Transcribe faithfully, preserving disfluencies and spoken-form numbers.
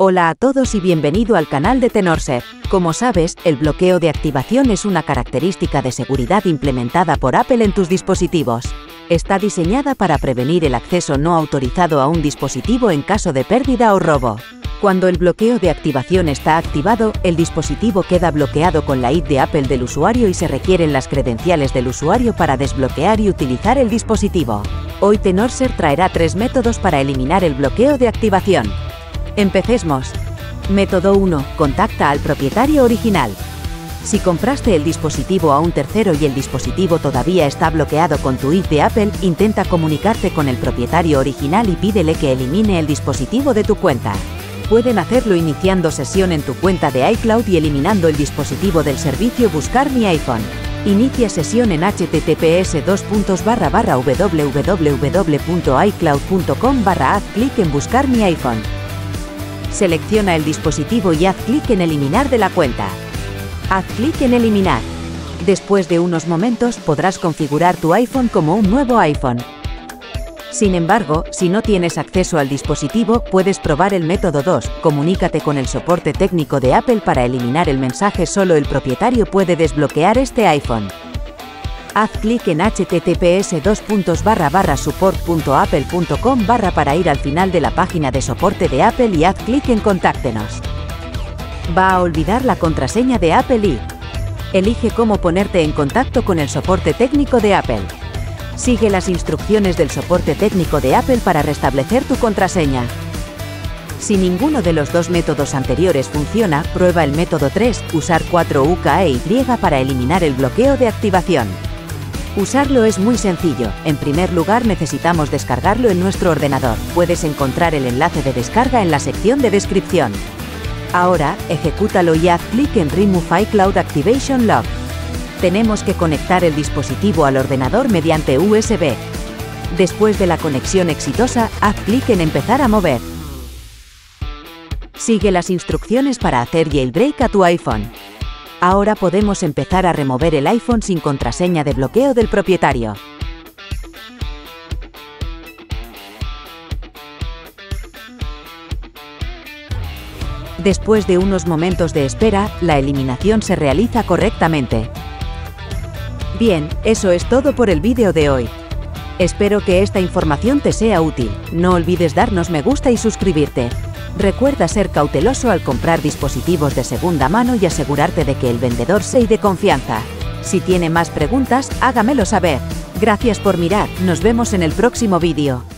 Hola a todos y bienvenido al canal de Tenorshare. Como sabes, el bloqueo de activación es una característica de seguridad implementada por Apple en tus dispositivos. Está diseñada para prevenir el acceso no autorizado a un dispositivo en caso de pérdida o robo. Cuando el bloqueo de activación está activado, el dispositivo queda bloqueado con la I D de Apple del usuario y se requieren las credenciales del usuario para desbloquear y utilizar el dispositivo. Hoy Tenorshare traerá tres métodos para eliminar el bloqueo de activación. Empecemos. Método uno. Contacta al propietario original. Si compraste el dispositivo a un tercero y el dispositivo todavía está bloqueado con tu I D de Apple, intenta comunicarte con el propietario original y pídele que elimine el dispositivo de tu cuenta. Pueden hacerlo iniciando sesión en tu cuenta de iCloud y eliminando el dispositivo del servicio Buscar mi iPhone. Inicia sesión en h t t p s dos puntos barra barra w w w punto icloud punto com barra haz clic en Buscar mi iPhone. Selecciona el dispositivo y haz clic en Eliminar de la cuenta. Haz clic en Eliminar. Después de unos momentos podrás configurar tu iPhone como un nuevo iPhone. Sin embargo, si no tienes acceso al dispositivo, puedes probar el método dos. Comunícate con el soporte técnico de Apple para eliminar el mensaje. Solo el propietario puede desbloquear este iPhone. Haz clic en h t t p s dos puntos barra barra support punto apple punto com barra para ir al final de la página de soporte de Apple y haz clic en Contáctenos. Va a olvidar la contraseña de Apple y elige cómo ponerte en contacto con el soporte técnico de Apple. Sigue las instrucciones del soporte técnico de Apple para restablecer tu contraseña. Si ninguno de los dos métodos anteriores funciona, prueba el método tres, usar cuatro U K E Y para eliminar el bloqueo de activación. Usarlo es muy sencillo. En primer lugar necesitamos descargarlo en nuestro ordenador. Puedes encontrar el enlace de descarga en la sección de descripción. Ahora, ejecútalo y haz clic en Remove iCloud Activation Lock. Tenemos que conectar el dispositivo al ordenador mediante U S B. Después de la conexión exitosa, haz clic en Empezar a mover. Sigue las instrucciones para hacer jailbreak a tu iPhone. Ahora podemos empezar a remover el iPhone sin contraseña de bloqueo del propietario. Después de unos momentos de espera, la eliminación se realiza correctamente. Bien, eso es todo por el vídeo de hoy. Espero que esta información te sea útil. No olvides darnos me gusta y suscribirte. Recuerda ser cauteloso al comprar dispositivos de segunda mano y asegurarte de que el vendedor sea de confianza. Si tiene más preguntas, hágamelo saber. Gracias por mirar, nos vemos en el próximo vídeo.